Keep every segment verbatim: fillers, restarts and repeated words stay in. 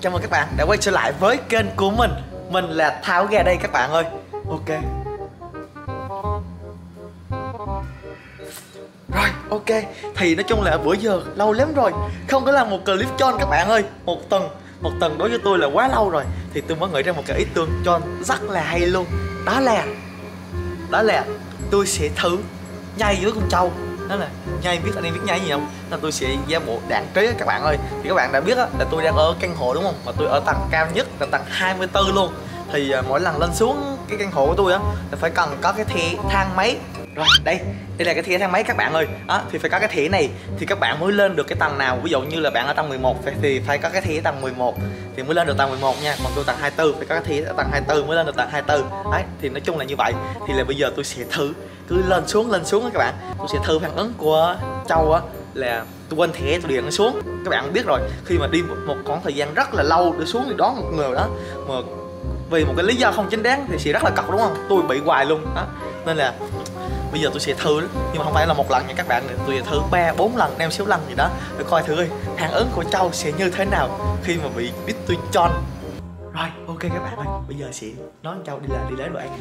chào mừng các bạn đã quay trở lại với kênh của mình. Mình là Tháo Gà đây các bạn ơi. Ok. Rồi, ok. Thì nói chung là bữa giờ lâu lắm rồi không có làm một clip cho các bạn ơi. Một tuần, một tuần đối với tôi là quá lâu rồi. Thì tôi mới nghĩ ra một cái ý tưởng cho rất là hay luôn. Đó là Đó là tôi sẽ thử nhai với con trâu. Đó là nhai, biết anh em biết nhai gì không? Là tôi sẽ giả bộ đạn trí các bạn ơi. Thì các bạn đã biết á, là tôi đang ở căn hộ đúng không? Mà tôi ở tầng cao nhất là tầng hai mươi tư luôn. Thì uh, mỗi lần lên xuống cái căn hộ của tôi á là phải cần có cái thẻ thang máy. Rồi đây, đây là cái thẻ thang máy các bạn ơi. Đó, thì phải có cái thẻ này thì các bạn mới lên được cái tầng nào. Ví dụ như là bạn ở tầng mười một thì phải có cái thẻ tầng mười một thì mới lên được tầng mười một nha. Còn tôi tầng hai mươi tư phải có cái thẻ ở tầng hai mươi tư mới lên được tầng hai mươi tư. Đấy, thì nói chung là như vậy. Thì là bây giờ tôi sẽ thử cứ lên xuống lên xuống các bạn. Tôi sẽ thử phản ứng của trâu á, là tôi quên thẻ tôi điện nó xuống. Các bạn biết rồi, khi mà đi một, một khoảng thời gian rất là lâu để xuống thì đón một người đó mà vì một cái lý do không chính đáng thì sẽ rất là cọc đúng không? Tôi bị hoài luôn đó. Nên là bây giờ tôi sẽ thử, nhưng mà không phải là một lần nha các bạn, tôi sẽ thử ba bốn lần, năm sáu lần gì đó để coi thử ơi phản ứng của trâu sẽ như thế nào khi mà bị biết tôi chon. Rồi, ok các bạn ơi, bây giờ sẽ nói trâu đi là đi lấy đồ ăn nha.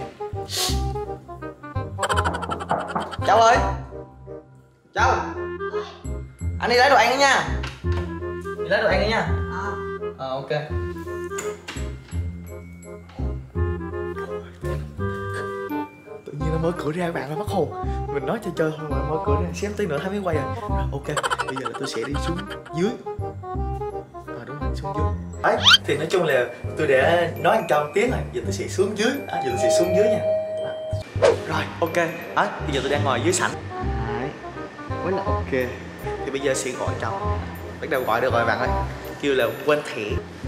Trâu ơi, Trâu, anh đi lấy đồ ăn đó nha. Đi lấy đồ ăn đó nha. Ờ, ok. Tự nhiên nó mở cửa ra các bạn ơi, mất hồn. Mình nói chơi chơi thôi mà mở cửa ra, xém tí nữa thấy mới quay rồi. Rồi ok, bây giờ là tôi sẽ đi xuống dưới. À đúng rồi, xuống dưới. Đấy, thì nói chung là tôi đã nói anh Trâu tiếng rồi, giờ tôi sẽ xuống dưới. À, giờ tôi sẽ xuống dưới nha. Rồi, ok. Đấy, bây giờ tôi đang ngồi dưới sảnh. Đấy, quá là ok. Thì bây giờ sẽ gọi Trâu. Bắt đầu gọi được rồi bạn ơi. Kêu là quên thẻ.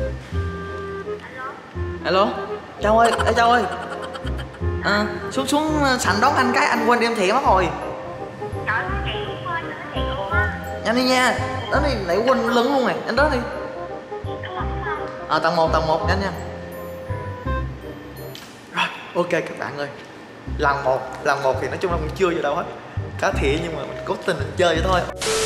Alo, Trâu ơi, ê Trâu ơi. À, xuống xuống sảnh đón anh cái, anh quên đem thẻ mất rồi. Nhanh đi nha, đó đi, lại quên lưng luôn này, anh đó đi. À, tầng một, tầng một, nhanh nha. Rồi, ok các bạn ơi. Lần một, lần một thì nói chung là mình chưa vô đâu hết. Có thẻ nhưng mà mình cố tình mình chơi vậy thôi.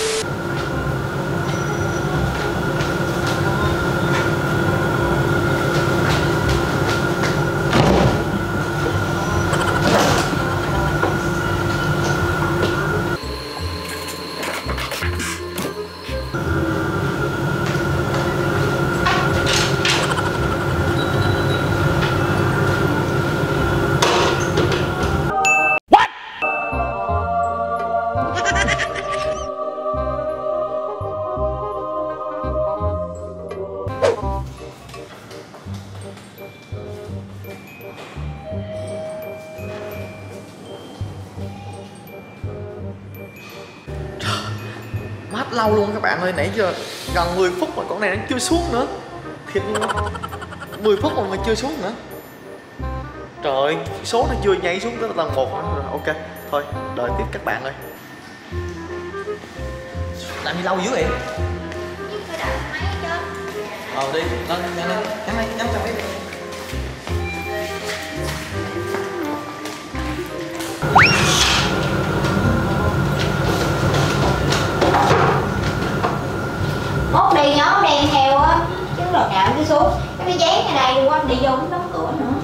Mát lâu luôn các bạn ơi, nãy giờ gần mười phút mà con này nó chưa xuống nữa. Thiệt luôn, mười phút mà chưa xuống nữa. Trời ơi, số nó chưa nhảy xuống tới tầng một nữa rồi. Ok, thôi, đợi tiếp các bạn ơi. Làm gì lâu dữ vậy? Ờ đi, lên, lên, lên, nhắm đây, nhắm trong cái đi. Mốt đi nhớ đem theo á, chứ lần nào cứ xuống cái cái giấy ngay đây luôn á, đi vô cũng đóng cửa nữa.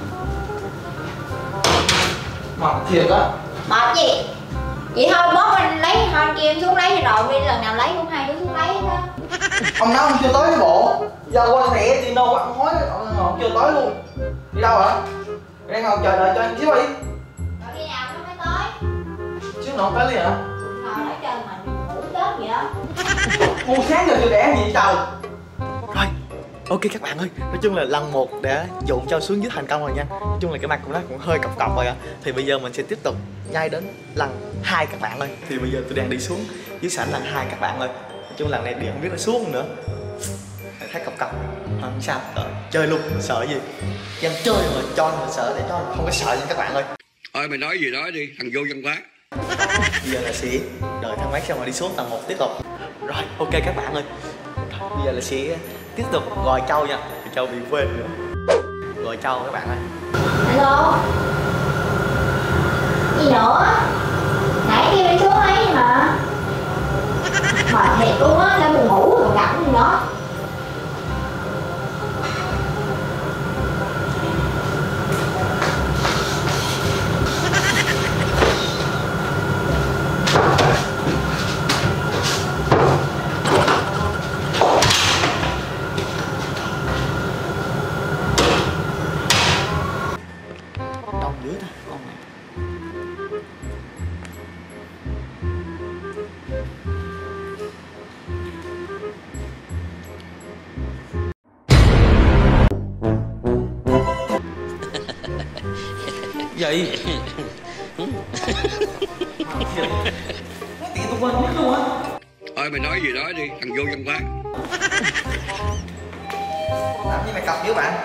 Mệt thiệt á. Mệt gì? Vậy thôi mốt anh lấy thôi kia em xuống lấy rồi đi, lần nào lấy cũng hai đứa xuống lấy hết á. Ông nói ông chưa tới cái bộ. Giờ quên thẻ thì đâu ăn hối, ông ngồi chưa tới luôn. Đi đâu hả? Đang ngồi chờ đợi cho anh xíu đi. Rồi khi nào nó mới tới? Xíu nữa tới đi hả? Ngồi nói chơi mà ngủ chết vậy đó. Ngu sáng giờ chưa đẻ gì trời. Rồi, ok các bạn ơi, nói chung là lần một đã dụ cho xuống dưới thành công rồi nha. Nói chung là cái mặt của nó cũng hơi cọc cọc rồi ạ. Thì bây giờ mình sẽ tiếp tục nhai đến lần hai các bạn ơi. Thì bây giờ tôi đang đi xuống dưới sảnh lần hai các bạn ơi. Nói chung lần này điện không biết nó xuống không nữa. Thấy cọc cọc, không sao, ờ, chơi luôn, sợ gì. Em chơi mà cho mà sợ để cho không có sợ nha các bạn ơi. Thôi mày nói gì nói đi, thằng vô văn hóa. Bây giờ là sẽ đợi thang máy xong rồi đi xuống tầng một tiếp tục. Rồi, ok các bạn ơi. Bây giờ là sẽ tiếp tục gọi Châu nha. Thì Châu bị quên nữa. Gọi Châu các bạn ơi. Alo. Gì nữa? Nãy kêu đi xuống lấy mà. Mệt thiệt luôn á, đã buồn ngủ rồi gặp gì đó. Vậy mấy tiền tôi quên mất luôn á. Thôi mày nói gì nói đi, thằng vô văn hóa. Làm gì mày cọc với bạn?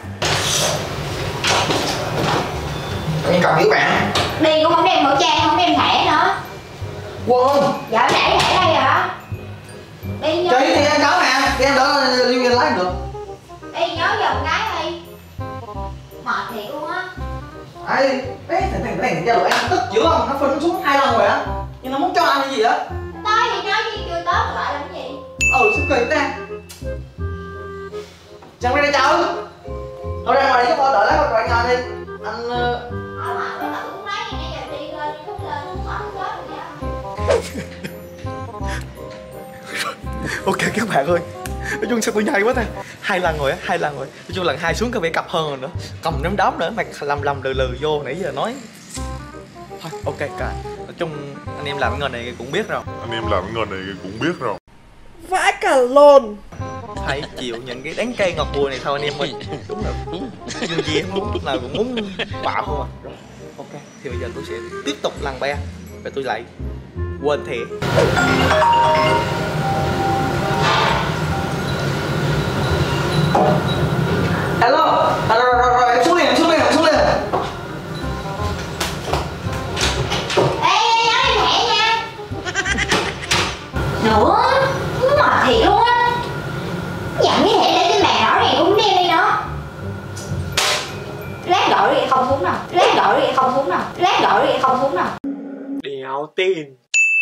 Em cọc với bạn. Đi cũng không đem khẩu trang, không đem thẻ nữa. Quên. Dạ để thẻ đây hả? Đi nhớ. Chị thì em có mà, thì em đỡ đi lái được. Đi nhớ giùm cái đi. Mệt thiệt luôn á. Ê, cái thằng thằng thằng ra rồi anh tức dữ không? Nó phun xuống hai lần rồi á. Nhưng nó muốn cho ăn cái gì á? Tới thì nói gì chưa tới mà lại làm cái gì? Ừ, sao kỳ ta? Chẳng đây cháu. Thôi ra ngoài đi, cho đợi lát rồi anh ngồi đi. Anh Ở mà cái tự cũng lấy gì nãy giờ đi lên, lúc lên, mất chết rồi vậy. ok các bạn ơi, nói chung sao tôi nhai quá ta, hai lần rồi á, hai lần rồi, nói chung lần hai xuống có vẻ cặp hơn rồi nữa, cầm nắm đóm nữa, mày lầm lầm lừ lừ vô nãy giờ nói. Thôi ok cả, nói chung anh em làm cái nghề này cũng biết rồi, anh em làm cái nghề này cũng biết rồi. vãi cả lồn, phải chịu những cái đắng cay ngọt bùi này thôi anh em ơi, đúng là dù gì em muốn lúc nào cũng muốn bạo không à. Rồi ok, thì bây giờ tôi sẽ tiếp tục lăn be và tôi lại quên thẻ. Alo, à, rồi, rồi, rồi, em xuống liền, em xuống liền, em xuống liền. Ê, nhớ đem thẻ nha. Nữa, mệt thiệt luôn á. Dặn cái thẻ để trên bàn rõ ràng cũng đem đi nữa. Lát gọi đi không xuống đâu, lát gọi đi không xuống đâu, lát gọi đi không xuống đâu. Đéo tin.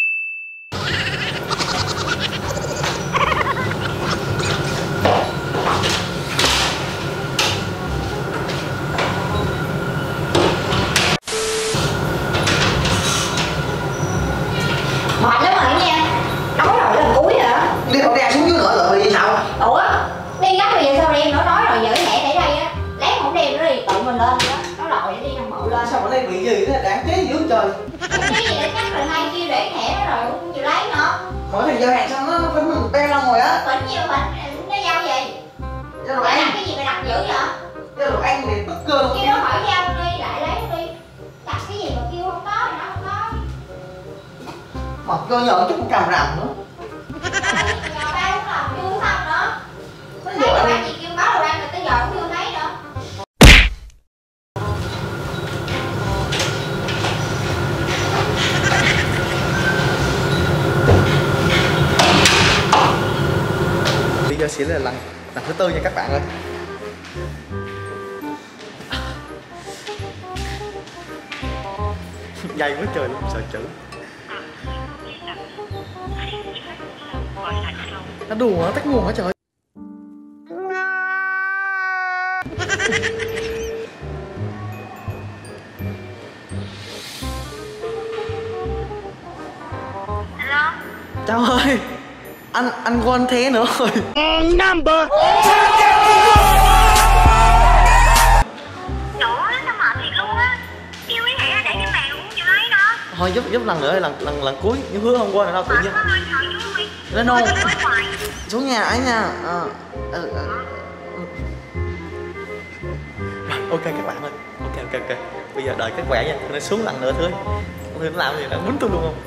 Mệt lắm rồi nha. Nói rồi lần cuối rồi đó. Đi không đeo xuống dưới nữa rồi bị sao? Ủa, đi gấp bây giờ sao đem nữa, nói rồi giữ thẻ để đây á. Lát không đem nữa thì tự mình lên đó. Nó lòi đi nằm bộ lên. Sao ở đây bị gì thế? Đáng chế dữ trời. Cái gì để chắc là hai kia để thẻ đó rồi cũng không chịu lấy nữa. Mỗi thằng giao hàng xong nó phải mình beo ra rồi á. Tỉnh như bệnh, nó giao gì? Giao đồ Mày ăn. đặt cái gì mày đặt dữ vậy? Giao đồ ăn thì tức cơ luôn. Kêu nó khỏi giao đi, lại lấy đi. Đặt cái gì mà kêu không có thì nó không có. Mà cơ nhờ chút cầm rằm nữa. Nhờ ba cũng làm chưa xong nữa. Nó Thấy đồ dội ăn gì kêu có đồ ăn rồi tới giờ cũng chưa thấy nữa. Bây giờ sẽ là lần lần thứ tư nha các bạn ơi. Dày quá trời luôn, sợ chữ. Nó đùa, nó tắt nguồn hả trời. Alo. Chào ơi, anh anh quên thế nữa rồi. Number. Nữa nó mệt thiệt luôn á. Kêu cái thẻ để trên bàn cũng chịu lấy nữa. Thôi giúp giúp lần nữa, lần lần lần cuối, nhưng hứa không quên nữa đâu tự nhiên. Lên đâu? Xuống nhà ấy nha. À, ừ, ừ. Rồi ok các bạn ơi, ok ok ok. Bây giờ đợi kết quả nha, tôi xuống lần nữa thôi. Tôi nó làm gì nó quýnh tôi luôn không?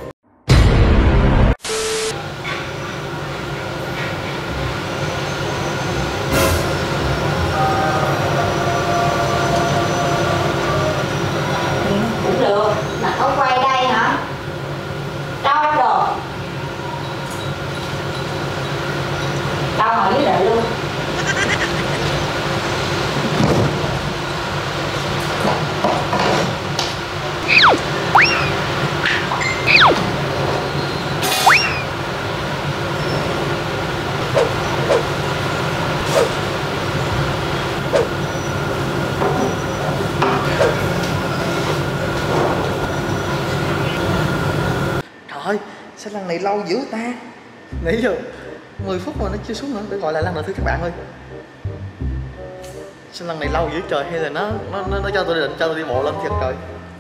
Cũng được, mà có quay đây hả? Đâu em đồ? Đâu hỏi với đợi luôn. Trời, sao lần này lâu dữ ta? Nãy giờ mười phút mà nó chưa xuống nữa, để gọi lại lần nữa thưa các bạn ơi. Sao lần này lâu dữ trời, hay là nó nó nó, nó cho tôi định cho tôi đi bộ lên thiệt trời.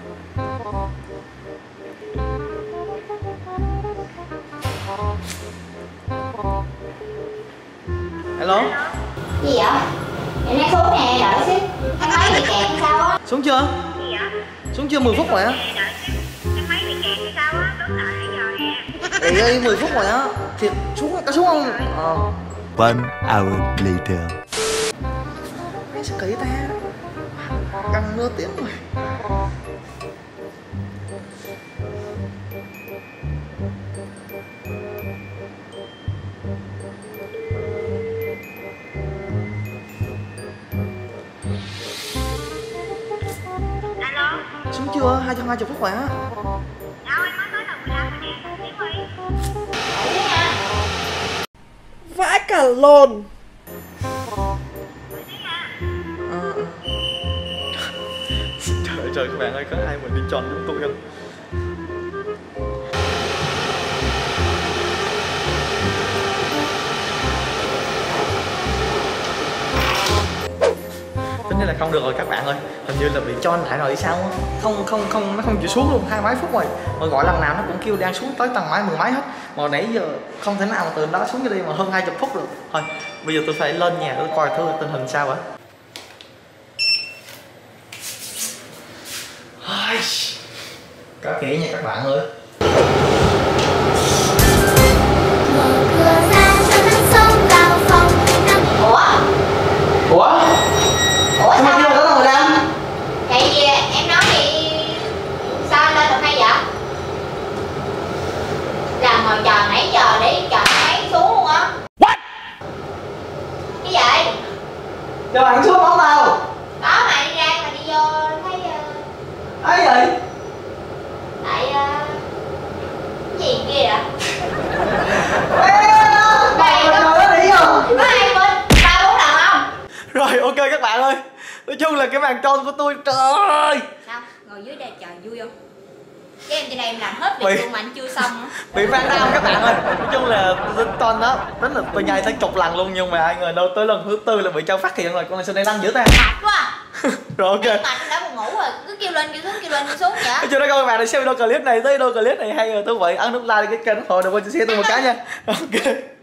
Hello. Gì vậy? Em đang xuống nè, đợi xíu. Em lấy bị kẹt hay sao á? Xuống chưa? Gì vậy? Xuống chưa? Mười phút rồi á. Mấy bị kẹt hay sao á, đứng đợi nãy giờ nè. Ê ơi, mười phút rồi á. Thiệt, xuống, có xuống không? Ờ. One hour later. Mấy sao kỳ ta? Gần nửa tiếng rồi. Alo, Xuống chưa? Hai trăm hai mươi phút rồi á. đâu em mới tới tầng mười lăm rồi nè, xíu đi. Vãi cả lồn. Ờ, ờ. Trời ơi trời, các bạn ơi, có ai mà đi tròn giống tôi không? Tính ra là không được rồi các bạn ơi, hình như là bị tròn lại rồi hay sao á. Không không không, nó không chịu xuống luôn, hai mấy phút rồi. Mà gọi lần nào nó cũng kêu đang xuống tới tầng mấy mười mấy hết. Mà nãy giờ không thể nào mà từ đó xuống cái đi mà hơn hai mươi phút được. Thôi bây giờ tôi phải lên nhà tôi coi thử tình hình sao ạ. Có kỹ nha các bạn ơi. Ủa? Ủa? Ủa Sao mà sao? kêu tới tầng mười lăm? Tại vì em nói thì sao lên được hay vậy? Làm ngồi chờ nãy giờ để chờ máy xuống luôn á. What? Cái gì? Cho bạn xuống bóng tao. Đó mà đi ra mà đi vô thấy uh, Ấy vậy? tại uh, cái gì kia vậy? Bạn Này ngồi có đó đi không? có ai bên ba bốn lần không? Rồi ok các bạn ơi. Nói chung là cái màn tròn của tôi, trời ơi. Sao? Ngồi dưới đây chờ vui không? Cái em trên đây em làm hết Bị- việc luôn mà anh chưa xong á. Bị fan đam các bạn ơi. Nói chung là tính ton đó, tính là tôi nhai tới chục lần luôn, nhưng mà ai ngờ đâu tới lần thứ tư là bị Châu phát hiện rồi. Con này sao đây lăn dữ ta? Mệt quá à. Rồi ok. Mệt em đã buồn ngủ rồi, cứ kêu lên kêu xuống kêu lên kêu xuống vậy. Nói chung đó các bạn để xem video clip này, tới video clip này hay rồi thú vị, ấn nút like cái kênh ủng hộ được, quên chia sẻ tôi một cái nha. Ok.